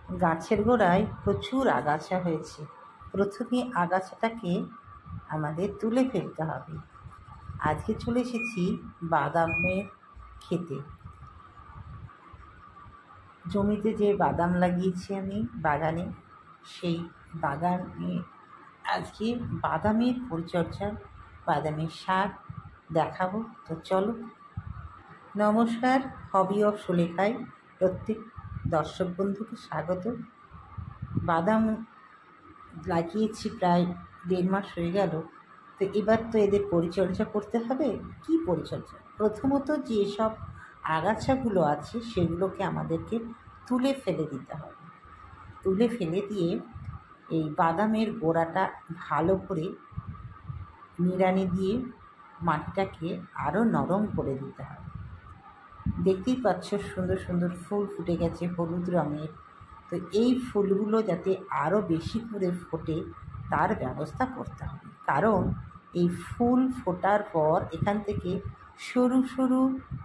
গাছের গোড়ায় প্রচুর আগাছা হয়েছে। প্রথমে আগাছাটাকে আমাদের তুলে ফেলতে হবে। আজকে চলে এসেছি বাদামের খেতে। জমিতে যে বাদাম লাগিয়েছি আমি বাগানে, সেই বাগানে আজকে বাদামের পরিচর্যা, বাদামের শাক দেখাবো। তো চলো। নমস্কার, হবি অফ সুলেখায় প্রত্যেক দর্শক বন্ধুকে স্বাগত। বাদাম লাগিয়েছি প্রায় 1.5 মাস হয়ে গেল। তো এবার তো এদের পরিচর্যা করতে হবে। কি পরিচর্যা? প্রথমত যেসব আগাছাগুলো আছে সেগুলোকে আমাদেরকে তুলে ফেলে দিতে হবে। তুলে ফেলে দিয়ে এই বাদামের গোড়াটা ভালো করে নিড়ানি দিয়ে মাটিটাকে আরও নরম করে দিতে হবে। দেখতেই পাচ্ছ সুন্দর সুন্দর ফুল ফুটে গেছে হলুদ রঙের। তো এই ফুলগুলো যাতে আরও বেশি করে ফোটে তার ব্যবস্থা করতে হবে। কারণ এই ফুল ফোটার পর এখান থেকে সরু সরু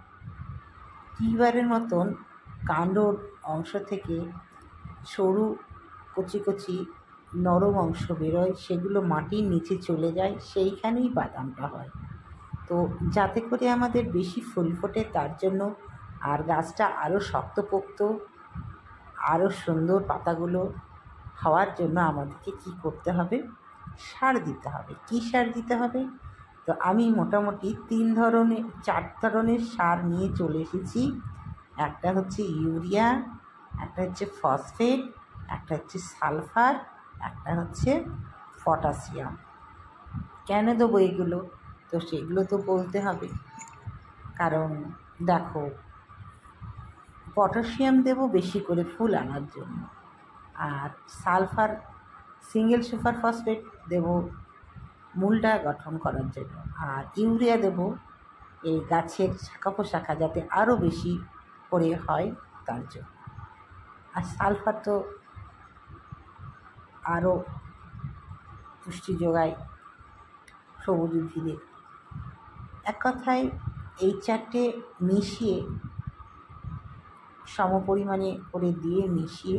টিউবারের মতন কাণ্ডর অংশ থেকে সরু কচি কচি নরম অংশ বেরোয়, সেগুলো মাটির নিচে চলে যায়, সেইখানেই বাদামটা হয়। তো যাতে করে আমাদের বেশি ফুল ফোটে তার জন্য, আর গাছটা আরও শক্তপোক্ত, আরও সুন্দর পাতাগুলো হওয়ার জন্য আমাদেরকে কী করতে হবে? সার দিতে হবে। কী সার দিতে হবে? তো আমি মোটামুটি 4 ধরনের সার নিয়ে চলে এসেছি। একটা হচ্ছে ইউরিয়া, একটা হচ্ছে ফসফেট, একটা হচ্ছে সালফার, একটা হচ্ছে পটাশিয়াম। কেন দেবো এগুলো? তো সেগুলো তো বলতে হবে। কারণ দেখো, পটাশিয়াম দেবো বেশি করে ফুল আনার জন্য, আর সালফার সিঙ্গেল সুপার ফসফেট দেবো মূলটা গঠন করার জন্য, আর ইউরিয়া দেবো এই গাছের শাখা প্রশাখা যাতে আরও বেশি করে হয় তার জন্য, আর সালফার তো আরও পুষ্টি যোগায় সবুজ উদ্ভিদে। এক কথায় এই 4টে মিশিয়ে সমপরিমাণে করে দিয়ে মিশিয়ে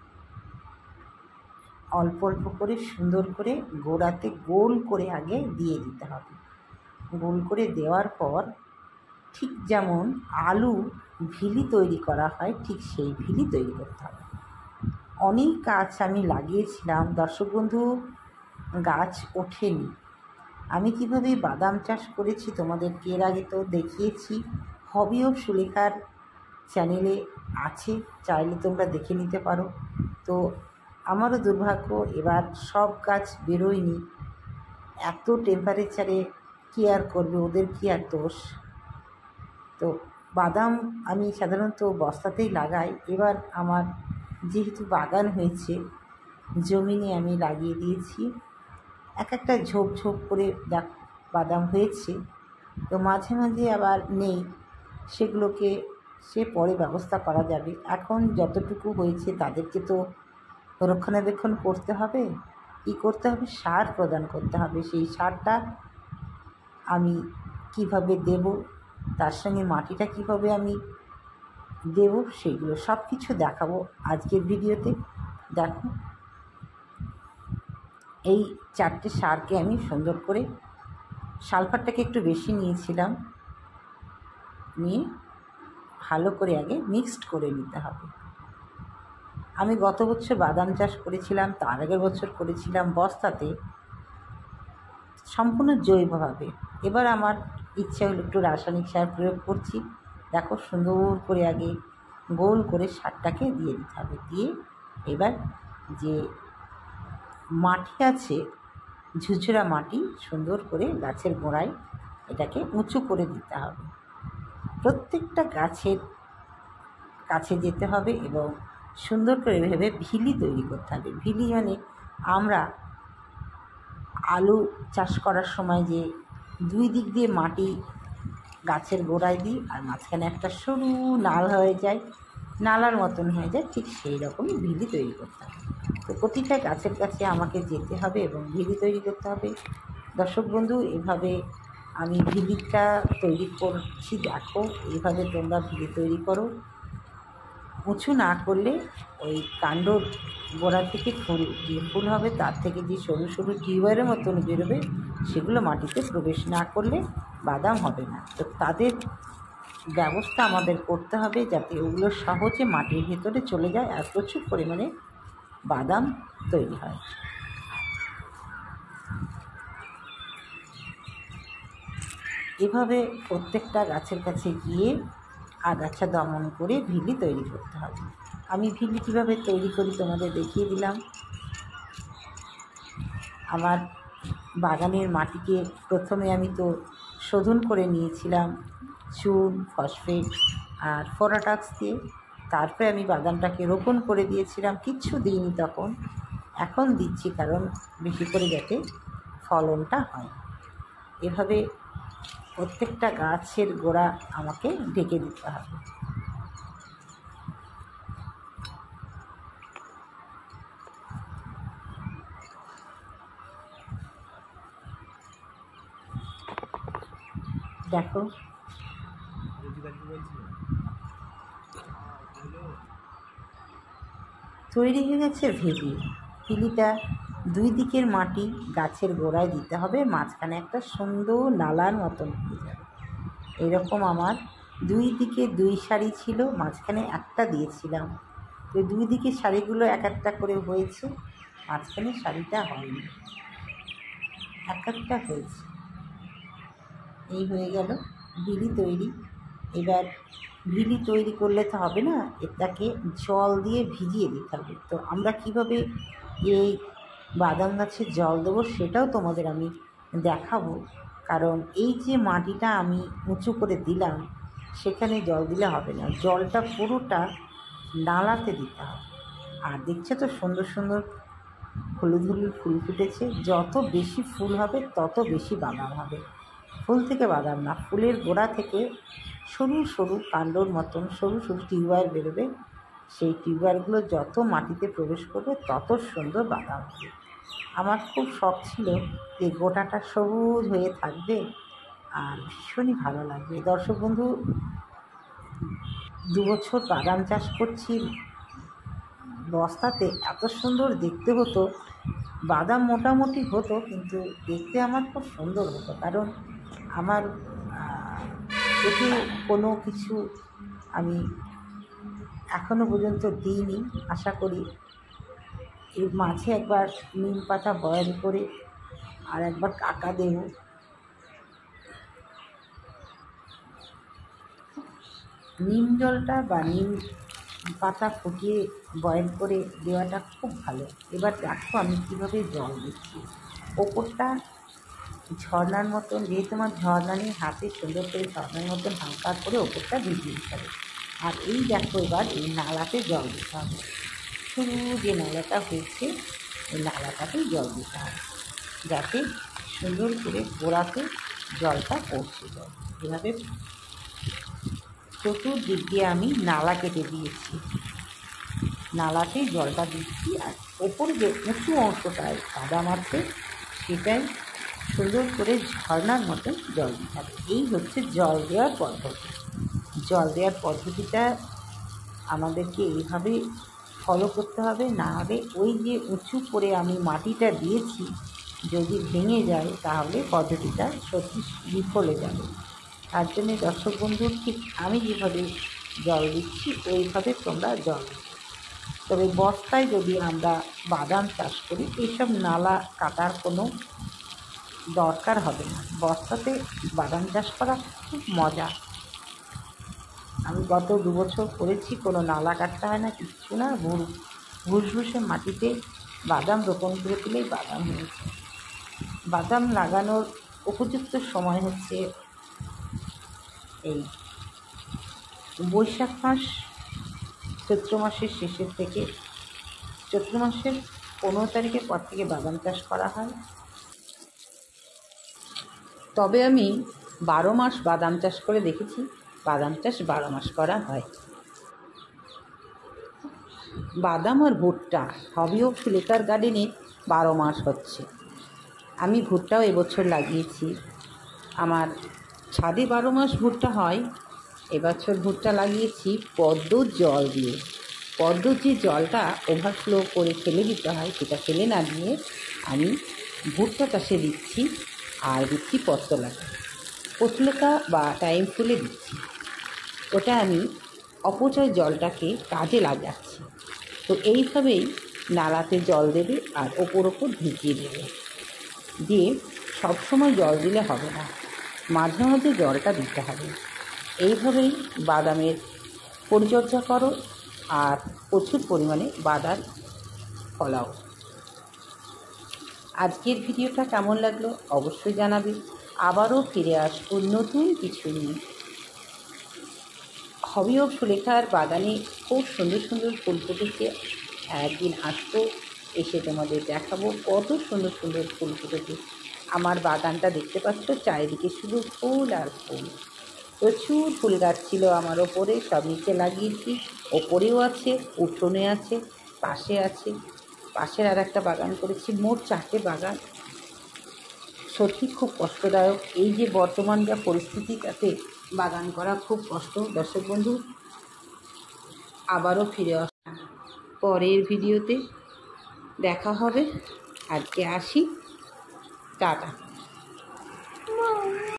অল্প অল্প করে সুন্দর করে গোড়াতে গোল করে আগে দিয়ে দিতে হবে। গোল করে দেওয়ার পর ঠিক যেমন আলু ভিলি তৈরি করা হয়, ঠিক সেই ভিলি তৈরি করতে হবে। অনেক গাছ আমি লাগিয়েছিলাম দর্শক বন্ধু, গাছ ওঠেনি। আমি কীভাবে বাদাম চাষ করেছি তোমাদেরকে এর আগে তো দেখিয়েছি, হবি অফ সুলেখার চ্যানেলে আছে, চাইলে তোমরা দেখে নিতে পারো। তো আমারও দুর্ভাগ্য, এবার সব গাছ বেরোয়নি। এত টেম্পারেচারে কী আর করবে, ওদের কী আর দোষ। তো বাদাম আমি সাধারণত বস্তাতেই লাগাই। এবার আমার যেহেতু বাগান হয়েছে, জমিনে আমি লাগিয়ে দিয়েছি। একটা ঝোপ ঝোপ করে বাদাম হয়েছে। তো মাঝে মাঝে আবার নেই, সেগুলোকে সে পরে ব্যবস্থা করা যাবে। এখন যতটুকু হয়েছে তাদেরকে তো রক্ষণাবেক্ষণ করতে হবে। কী করতে হবে? সার প্রদান করতে হবে। সেই সারটা আমি কিভাবে দেব, তার সঙ্গে মাটিটা কিভাবে আমি দেব, সেগুলো সব কিছু দেখাবো আজকের ভিডিওতে। দেখো, এই 4টে সারকে আমি সুন্দর করে, সালফারটাকে একটু বেশি নিয়েছিলাম, নিয়ে ভালো করে আগে মিক্সড করে নিতে হবে। আমি গত বছর বাদাম চাষ করেছিলাম, তার আগের বছর করেছিলাম বস্তাতে, সম্পূর্ণ জৈবভাবে। এবার আমার ইচ্ছা হলো একটু রাসায়নিক সার প্রয়োগ করছি। দেখো, সুন্দর করে আগে গোল করে সারটাকে দিয়ে দিতে হবে। দিয়ে এবার যে মাটি আছে, ঝুরঝুরা মাটি, সুন্দর করে গাছের গোড়ায় এটাকে উঁচু করে দিতে হবে। প্রত্যেকটা গাছের কাছে যেতে হবে এবং সুন্দর করে ভেবে ভিলি তৈরি করতে হবে। ভিলি মানে আমরা আলু চাষ করার সময় যে 2 দিক দিয়ে মাটি গাছের গোড়ায় দিই, আর মাঝখানে একটা সরু নাল হয়ে যায়, নালার মতন হয়ে যায়, ঠিক সেই রকমই ভিলি তৈরি করতে হবে। তো প্রতিটা গাছের কাছে আমাকে যেতে হবে এবং ভিলি তৈরি করতে হবে। দর্শক বন্ধু, এভাবে আমি ভিলিটা তৈরি করছি। দেখো, এইভাবে তোমরা ভিলি তৈরি করো। উঁচু না করলে ওই কাণ্ড গোড়া থেকে ফুল যে ফুল হবে তার থেকে যে সরু সরু টিউবারের মতন বেরোবে সেগুলো মাটিতে প্রবেশ না করলে বাদাম হবে না। তো তাদের ব্যবস্থা আমাদের করতে হবে যাতে ওগুলো সহজে মাটির ভেতরে চলে যায় আর প্রচুর পরিমাণে বাদাম তৈরি হয়। এভাবে প্রত্যেকটা গাছের কাছে গিয়ে আগাছা দমন করে ভিলি তৈরি করতে হবে। আমি ভিলি কীভাবে তৈরি করি তোমাদের দেখিয়ে দিলাম। আমার বাগানের মাটিকে প্রথমে আমি তো শোধন করে নিয়েছিলাম চুন, ফসফেট আর ফোরাটাক্স দিয়ে। তারপরে আমি বাদামটাকে রোপণ করে দিয়েছিলাম, কিচ্ছু দিইনি তখন। এখন দিচ্ছি কারণ বেশি করে যাতে ফলনটা হয়। এভাবে প্রত্যেকটা গাছের গোড়া আমাকে ঢেকে দিতে হবে। দেখো তৈরি হয়ে গেছে ভিলি। ভিলিটা দুই দিকের মাটি গাছের গোড়ায় দিতে হবে, মাঝখানে একটা সুন্দর নালার মতন হয়ে যাবে। এরকম আমার দুই দিকে দুই সারি ছিল, মাঝখানে একটা দিয়েছিলাম। তো দুই দিকে সারিগুলো এক একটা করে হয়েছে, মাঝখানে সারিটা হয়নি, এক একটা হয়েছে। এই হয়ে গেল ভিলি তৈরি। এবার ভিলি তৈরি করলে তো হবে না, এটাকে জল দিয়ে ভিজিয়ে দিতে হবে। তো আমরা কীভাবে এই বাদাম গাছে জল দেবো সেটাও তোমাদের আমি দেখাবো। কারণ এই যে মাটিটা আমি উঁচু করে দিলাম সেখানে জল দিলে হবে না, জলটা পুরোটা নালাতে দিতে হবে। আর দেখছো তো সুন্দর সুন্দর হলুদ হলুদ ফুল ফুটেছে। যত বেশি ফুল হবে তত বেশি বাদাম হবে। ফুল থেকে বাদাম না, ফুলের গোড়া থেকে সরু সরু কাণ্ডর মতন সরু সরু টিউবার বেরোবে। সেই টিউবারগুলো যত মাটিতে প্রবেশ করবে তত সুন্দর বাদাম হবে। আমার খুব শখ ছিল যে গোটাটা সবুজ হয়ে থাকবে আর ভীষণই ভালো লাগবে। দর্শক বন্ধু, 2 বছর বাদাম চাষ করছি, বস্তাতে এত সুন্দর দেখতে হতো। বাদাম মোটামুটি হতো কিন্তু দেখতে আমার খুব সুন্দর হতো, কারণ আমার এতে কোনো কিছু আমি এখনও পর্যন্ত দিইনি। আশা করি এর মাঝে একবার নিম পাতা বয়েল করে আর একবার কাকা দেব। নিম জলটা বা নিম পাতা ফুটিয়ে বয়েল করে দেওয়াটা খুব ভালো। এবার দেখো আমি কীভাবে জল দিচ্ছি। ওপরটা ঝর্নার মতন, যেহেতু আমার ঝর্না নিয়ে হাতে সুন্দর করে ঝর্নার মতন হালকা করে ওপরটা ভিজিয়ে দিতে হবে। আর এই দেখো এবার এই নালাতে জল দিতে হবে। শুরু যে নালাটা হয়েছে ওই নালাটাতেই জল দিতে হবে যাতে সুন্দর করে গোড়াতে জলটা পৌঁছে যায়। এভাবে চতুর্দিক দিয়ে আমি নালা কেটে দিয়েছি, নালাতেই জলটা দিচ্ছি। আর ওপরে যে উঁচু অংশটায় বাদাম আছে সেটাই সুন্দর করে ঝর্নার মতন জল দিতে হবে। এই হচ্ছে জল দেওয়ার পদ্ধতি। জল দেওয়ার পদ্ধতিটা আমাদেরকে এইভাবে ফলো করতে হবে, না হলে ওই যে উঁচু করে আমি মাটিটা দিয়েছি যদি ভেঙে যায় তাহলে পদ্ধতিটা সত্যি বিফলে যাবে। তার জন্যে দর্শক বন্ধু, ঠিক আমি যেভাবে জল দিচ্ছি ওইভাবে তোমরা জল দিচ্ছ। তবে বস্তায় যদি আমরা বাদাম চাষ করি এইসব নালা কাটার কোনো দরকার হবে না। বস্তাতে বাদাম চাষ করা খুব মজা। আমি গত 2 বছর করেছি, কোনো নালা কাটতে হয় না, কিচ্ছু না। ভুসভুসে মাটিতে বাদাম রোপণ করে দিলেই বাদাম হয়েছে। বাদাম লাগানোর উপযুক্ত সময় হচ্ছে এই বৈশাখ মাস, চৈত্র মাসের শেষের থেকে। চৈত্র মাসের 15 তারিখের পর থেকে বাদাম চাষ করা হয়। তবে আমি 12 মাস বাদাম চাষ করে দেখেছি। বাদাম চাষ 12 মাস করা হয়। বাদাম আর ভুট্টা হবি ও সুলেখার গার্ডেনে 12 মাস হচ্ছে। আমি ভুট্টাও এবছর লাগিয়েছি। আমার ছাদে 12 মাস ভুট্টা হয়। এবছর ভুট্টা লাগিয়েছি পদ্ম জল দিয়ে। পদ্মর যে জলটা ওভারফ্লো করে ফেলে দিতে হয় সেটা ফেলে না দিয়ে আমি ভুট্টা চাষে দিচ্ছি, আর দিচ্ছি পত্রলতা বা টাইম ফুলে দিচ্ছি। ওটা আমি অপচয় জলটাকে কাজে লাগাচ্ছি। তো এইভাবেই নালাতে জল দেবে আর ওপর ঢুকিয়ে দেবে, দিয়ে সবসময় জল দিলে হবে না, মাঝে মাঝে জলটা দিতে হবে। এইভাবেই বাদামের পরিচর্যা করো আর প্রচুর পরিমাণে বাদাম ফলাও। আজকের ভিডিওটা কেমন লাগলো অবশ্যই জানাবে। আবারও ফিরে আসবো নতুন কিছু নিয়ে। হবি অফ সুলেখার বাগানে খুব সুন্দর সুন্দর ফুল ফুটেছে। একদিন আসবো, এসে তোমাদের দেখাবো কত সুন্দর সুন্দর ফুল ফুটেছে। আমার বাগানটা দেখতে পাচ্ছ, চারিদিকে শুধু ফুল আর ফুল। প্রচুর ফুল গাছ ছিল আমার ওপরে, সব নিচে লাগিয়েছি। ওপরেও আছে, উঠোনে আছে, পাশে আছে, পাশের আর একটা বাগান করেছি। মোট 4টে বাগান। সত্যি খুব কষ্টদায়ক, এই যে বর্তমান যা পরিস্থিতি, তাতে বাগান করা খুব কষ্ট। দর্শক বন্ধু, আবারও ফিরে পরের ভিডিওতে দেখা হবে। আজকে আসি, টাটা।